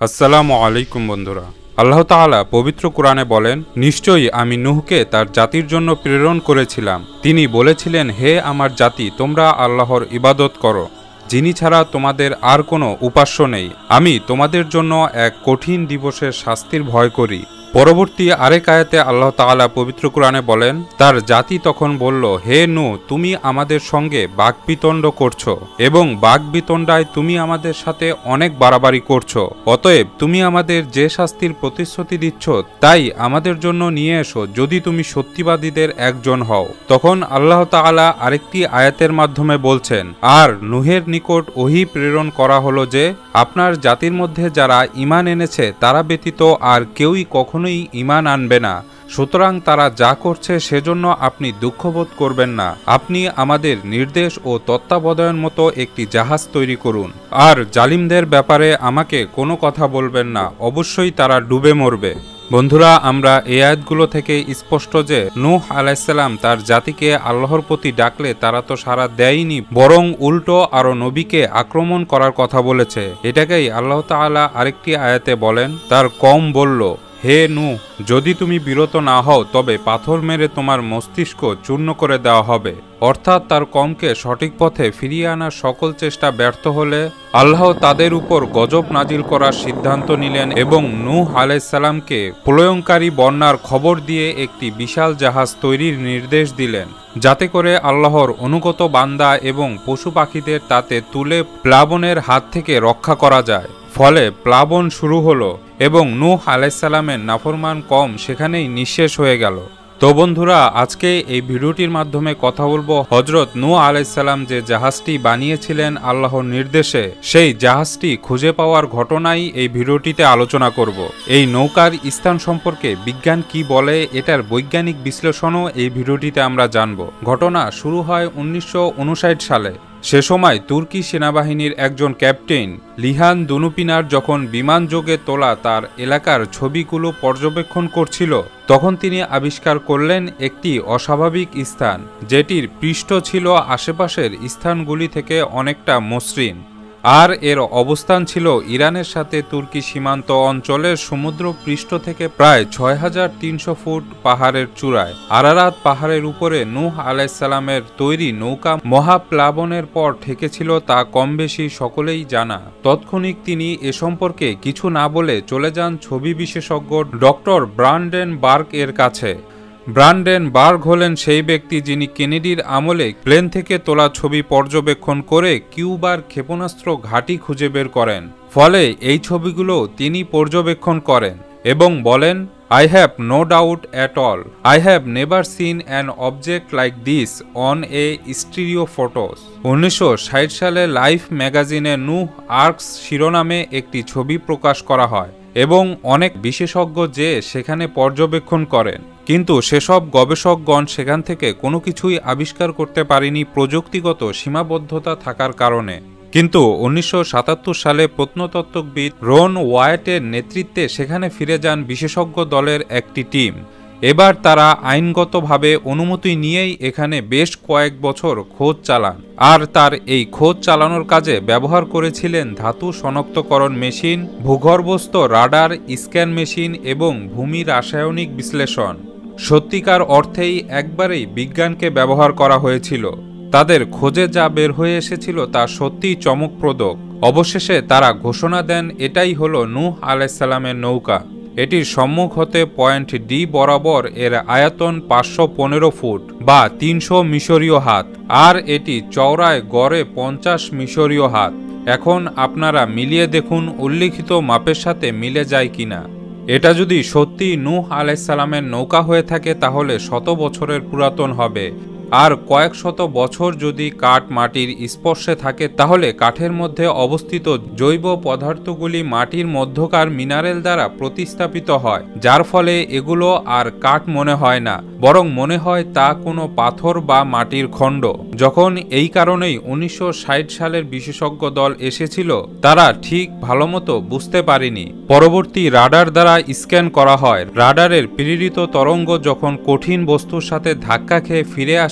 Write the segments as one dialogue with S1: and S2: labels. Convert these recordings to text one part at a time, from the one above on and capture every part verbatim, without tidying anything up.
S1: আসসালামু আলাইকুম বন্ধুরা। আল্লাহ তাআলা পবিত্র কোরআনে বলেন, নিশ্চয়ই আমি নূহকে তার জাতির জন্য প্রেরণ করেছিলাম। তিনি বলেছিলেন, হে আমার জাতি, তোমরা আল্লাহর ইবাদত করো, যিনি ছাড়া তোমাদের আর কোনো উপাস্য নেই। আমি তোমাদের জন্য এক কঠিন দিবসের শাস্তির ভয় করি। পরবর্তী আরেক আয়াতে আল্লাহ তাআলা পবিত্র কোরআনে বলেন, তার জাতি তখন বলল, হে নূহ, তুমি আমাদের সঙ্গে বাকবিতণ্ড করছো এবং বাকবিতণ্ডায় তুমি আমাদের সাথে অনেক বাড়াবাড়ি করছো। অতএব তুমি আমাদের যে শাস্তির প্রতিশ্রুতি দিচ্ছ তাই আমাদের জন্য নিয়ে এসো, যদি তুমি সত্যিবাদীদের একজন হও। তখন আল্লাহ তাআলা আরেকটি আয়াতের মাধ্যমে বলছেন, আর নূহের নিকট ওহী প্রেরণ করা হলো যে আপনার জাতির মধ্যে যারা ঈমান এনেছে তারা ব্যতীত আর কেউই কখনো ঈমান আনবে না, সুতরাং তারা যা করছে সেজন্য আপনি দুঃখবোধ করবেন না। আপনি আমাদের নির্দেশ ও তত্ত্বাবধান মতো একটি জাহাজ তৈরি করুন, আর জালিমদের ব্যাপারে আমাকে কোনো কথা বলবেন না, অবশ্যই তারা ডুবে মরবে। বন্ধুরা, আমরা এই আয়াতগুলো থেকে স্পষ্ট যে নূহ আলাইহিসসালাম তার জাতিকে আল্লাহর প্রতি ডাকলে তারা তো সাড়া দেয়নি, বরং উল্টো আরো নবীকে আক্রমণ করার কথা বলেছে। এটাকেই আল্লাহ তাআলা আরেকটি আয়াতে বলেন, তার কওম বলল, হে নূহ, যদি তুমি বিরত না হও তবে পাথর মেরে তোমার মস্তিষ্ক চূর্ণ করে দেওয়া হবে। অর্থাৎ তার কওমকে সঠিক পথে ফিরিয়ে আনার সকল চেষ্টা ব্যর্থ হলে আল্লাহ তাদের উপর গজব নাজিল করার সিদ্ধান্ত নিলেন এবং নূহ আলাইহিসসালামকে প্রলয়ঙ্কারী বন্যার খবর দিয়ে একটি বিশাল জাহাজ তৈরির নির্দেশ দিলেন, যাতে করে আল্লাহর অনুগত বান্দা এবং পশু পাখিদের তাতে তুলে প্লাবনের হাত থেকে রক্ষা করা যায়। ফলে প্লাবন শুরু হলো এবং নূহ আলাইহিসসালামের নাফরমান কওম সেখানেই নিঃশেষ হয়ে গেল। তো বন্ধুরা, আজকে এই ভিডিওটির মাধ্যমে কথা বলবো হযরত নূহ আলাইহিসসালাম যে জাহাজটি বানিয়েছিলেন আল্লাহর নির্দেশে, সেই জাহাজটি খুঁজে পাওয়ার ঘটনাই এই ভিডিওটিতে আলোচনা করব। এই নৌকার স্থান সম্পর্কে বিজ্ঞান কি বলে, এটার বৈজ্ঞানিক বিশ্লেষণও এই ভিডিওটিতে আমরা জানব। ঘটনা শুরু হয় উনিশশো উনষাট সালে। সে সময় তুর্কি সেনাবাহিনীর একজন ক্যাপ্টেন লিহান দুনুপিনার যখন বিমান যোগে তোলা তার এলাকার ছবিগুলো পর্যবেক্ষণ করছিল, তখন তিনি আবিষ্কার করলেন একটি অস্বাভাবিক স্থান, যেটির পৃষ্ঠ ছিল আশেপাশের স্থানগুলি থেকে অনেকটা মসৃণ, আর এর অবস্থান ছিল ইরানের সাথে তুর্কি সীমান্ত অঞ্চলের সমুদ্র পৃষ্ঠ থেকে প্রায় ছয় হাজার তিনশো ফুট পাহাড়ের চূড়ায়। আরারাত পাহাড়ের উপরে নূহ আলাইহিসসালামের তৈরি নৌকা মহাপ্লাবনের পর ঠেকেছিল, তা কম বেশি সকলেই জানা। তৎক্ষণিক তিনি এ সম্পর্কে কিছু না বলে চলে যান ছবি বিশেষজ্ঞ ডক্টর ব্রান্ডেন বার্গ এর কাছে। ব্রান্ডেন বার্গ হলেন সেই ব্যক্তি যিনি কেনেডির আমলে প্লেন থেকে তোলা ছবি পর্যবেক্ষণ করে কিউবার ক্ষেপণাস্ত্র ঘাঁটি খুঁজে বের করেন। ফলে এই ছবিগুলো তিনি পর্যবেক্ষণ করেন এবং বলেন, I have no doubt at all. I have never seen an object like this on a stereo photos. উনিশশো ষাট সালে লাইফ ম্যাগাজিনে নূহ আর্কস শিরোনামে একটি ছবি প্রকাশ করা হয় এবং অনেক বিশেষজ্ঞ যে সেখানে পর্যবেক্ষণ করেন, কিন্তু সেসব গবেষকগণ সেখান থেকে কোনো কিছুই আবিষ্কার করতে পারেনি প্রযুক্তিগত সীমাবদ্ধতা থাকার কারণে। কিন্তু উনিশশো সাতাত্তর সালে প্রত্নতত্ত্ববিদ রন ওয়াইটের নেতৃত্বে সেখানে ফিরে যান বিশেষজ্ঞ দলের একটি টিম। এবার তারা আইনগতভাবে অনুমতি নিয়েই এখানে বেশ কয়েক বছর খোঁজ চালান, আর তার এই খোঁজ চালানোর কাজে ব্যবহার করেছিলেন ধাতু শনাক্তকরণ মেশিন, ভূগর্ভস্থ রাডার, স্ক্যান মেশিন এবং ভূমি রাসায়নিক বিশ্লেষণ। সত্যিকার অর্থেই একবারেই বিজ্ঞানকে ব্যবহার করা হয়েছিল। তাদের খোঁজে যা বের হয়ে এসেছিল তা সত্যিই চমকপ্রদ। অবশেষে তারা ঘোষণা দেন, এটাই হলো নূহ আলাইহিসসালামের নৌকা। এটির সম্মুখ হতে পয়েন্ট ডি বরাবর এর আয়তন পাঁচশো পনেরো ফুট বা তিনশো মিশরীয় হাত, আর এটি চওড়ায় গড়ে পঞ্চাশ মিশরীয় হাত। এখন আপনারা মিলিয়ে দেখুন উল্লিখিত মাপের সাথে মিলে যায় কিনা। এটা যদি সত্যি নূহ আলাইহিসসালামের নৌকা হয়ে থাকে তাহলে শত বছরের পুরাতন হবে, আর কয়েক শত বছর যদি কাঠ মাটির স্পর্শে থাকে তাহলে কাঠের মধ্যে অবস্থিত জৈব পদার্থগুলি মাটির মধ্যকার মিনারেল দ্বারা প্রতিস্থাপিত হয়, যার ফলে এগুলো আর কাঠ মনে হয় না, বরং মনে হয় তা কোনো পাথর বা মাটির খণ্ড। যখন এই কারণেই উনিশশো ষাট সালের বিশেষজ্ঞ দল এসেছিল, তারা ঠিক ভালোমতো বুঝতে পারেনি। পরবর্তী রাডার দ্বারা স্ক্যান করা হয়। রাডারের প্রেরিত তরঙ্গ যখন কঠিন বস্তুর সাথে ধাক্কা খেয়ে ফিরে আসে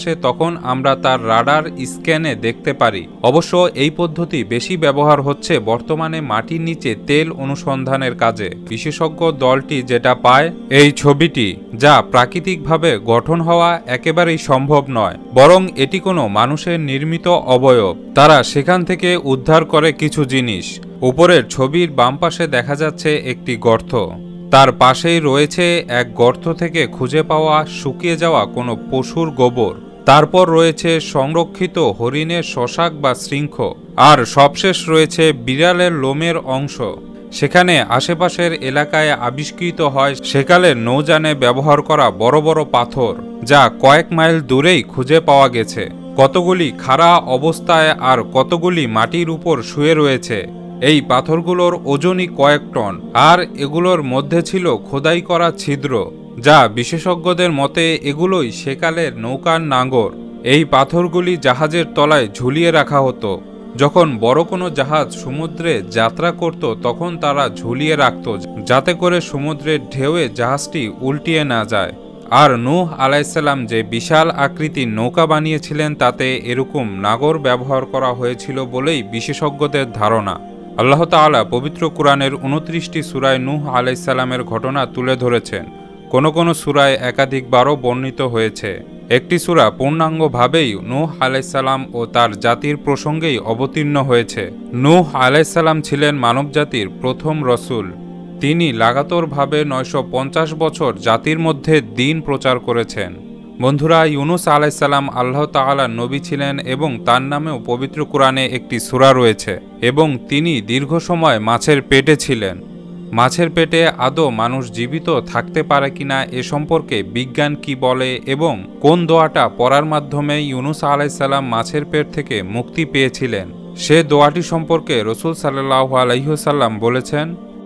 S1: আসে তখন আমরা তার রাডার স্ক্যানে দেখতে পারি। অবশ্য এই পদ্ধতি বেশি ব্যবহার হচ্ছে বর্তমানে মাটির নিচে তেল অনুসন্ধানের কাজে। বিশেষজ্ঞ দলটি যেটা পায় এই ছবিটি, যা প্রাকৃতিকভাবে গঠন হওয়া একেবারেই সম্ভব নয়, বরং এটি কোনো মানুষের নির্মিত অবয়ব। তারা সেখান থেকে উদ্ধার করে কিছু জিনিস। উপরের ছবির বাম পাশে দেখা যাচ্ছে একটি গর্ত, তার পাশেই রয়েছে এক গর্ত থেকে খুঁজে পাওয়া শুকিয়ে যাওয়া কোনো পশুর গোবর, তারপর রয়েছে সংরক্ষিত হরিণের শশাক বা শৃঙ্খ, আর সবশেষ রয়েছে বিড়ালের লোমের অংশ। সেখানে আশেপাশের এলাকায় আবিষ্কৃত হয় সেকালের নৌযানে ব্যবহার করা বড় বড় পাথর, যা কয়েক মাইল দূরেই খুঁজে পাওয়া গেছে। কতগুলি খাড়া অবস্থায় আর কতগুলি মাটির উপর শুয়ে রয়েছে। এই পাথরগুলোর ওজনই কয়েক টন, আর এগুলোর মধ্যে ছিল খোদাই করা ছিদ্র, যা বিশেষজ্ঞদের মতে এগুলোই সেকালের নৌকার নাঙ্গর। এই পাথরগুলি জাহাজের তলায় ঝুলিয়ে রাখা হতো। যখন বড় কোনো জাহাজ সমুদ্রে যাত্রা করত তখন তারা ঝুলিয়ে রাখত, যাতে করে সমুদ্রের ঢেউয়ে জাহাজটি উল্টিয়ে না যায়। আর নূহ আলাইসাল্লাম যে বিশাল আকৃতির নৌকা বানিয়েছিলেন তাতে এরকম নাগর ব্যবহার করা হয়েছিল বলেই বিশেষজ্ঞদের ধারণা। আল্লাহ তাআলা পবিত্র কুরআনের উনত্রিশটি সূরায় নূহ আলাইসাল্লামের ঘটনা তুলে ধরেছেন। কোনো কোনো সূরায় একাধিকবারও বর্ণিত হয়েছে। একটি সূরা পূর্ণাঙ্গভাবেই নূহ আলাইসাল্লাম ও তার জাতির প্রসঙ্গেই অবতীর্ণ হয়েছে। নূহ আলাইসাল্লাম ছিলেন মানবজাতির প্রথম রসুল। তিনি লাগাতারভাবে নয়শো পঞ্চাশ বছর জাতির মধ্যে দ্বীন প্রচার করেছেন। বন্ধুরা, ইউনুস আলাইসাল্লাম আল্লাহ তাআলার নবী ছিলেন এবং তার নামেও পবিত্র কুরআনে একটি সূরা রয়েছে, এবং তিনি দীর্ঘ সময় মাছের পেটে ছিলেন। মাছের পেটে আদৌ মানুষ জীবিত থাকতে পারে কিনা এ সম্পর্কে বিজ্ঞান কি বলে এবং কোন দোয়াটা পড়ার মাধ্যমে ইউনুস আলাইসাল্লাম মাছের পেট থেকে মুক্তি পেয়েছিলেন, সে দোয়াটি সম্পর্কে রাসূল সাল্লাল্লাহু আলাইহি ওয়াসাল্লাম বলেছেন,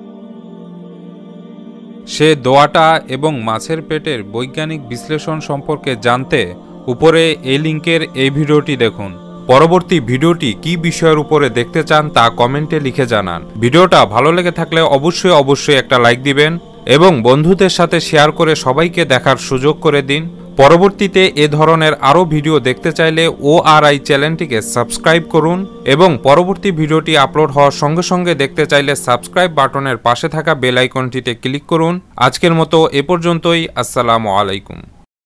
S1: সে দোয়াটা এবং মাছের পেটের বৈজ্ঞানিক বিশ্লেষণ সম্পর্কে জানতে উপরে এই লিঙ্কের এই ভিডিওটি দেখুন। পরবর্তী ভিডিওটি কি বিষয়ের উপরে দেখতে চান তা কমেন্টে লিখে জানান। ভিডিওটা ভালো লেগে থাকলে অবশ্যই অবশ্যই একটা লাইক দিবেন এবং বন্ধুদের সাথে শেয়ার করে সবাইকে দেখার সুযোগ করে দিন। পরবর্তীতে এ ধরনের আরও ভিডিও দেখতে চাইলে ও আর আই চ্যানেলটিকে সাবস্ক্রাইব করুন এবং পরবর্তী ভিডিওটি আপলোড হওয়ার সঙ্গে সঙ্গে দেখতে চাইলে সাবস্ক্রাইব বাটনের পাশে থাকা বেল আইকনটিতে ক্লিক করুন। আজকের মতো এ পর্যন্তই। আসসালামু আলাইকুম।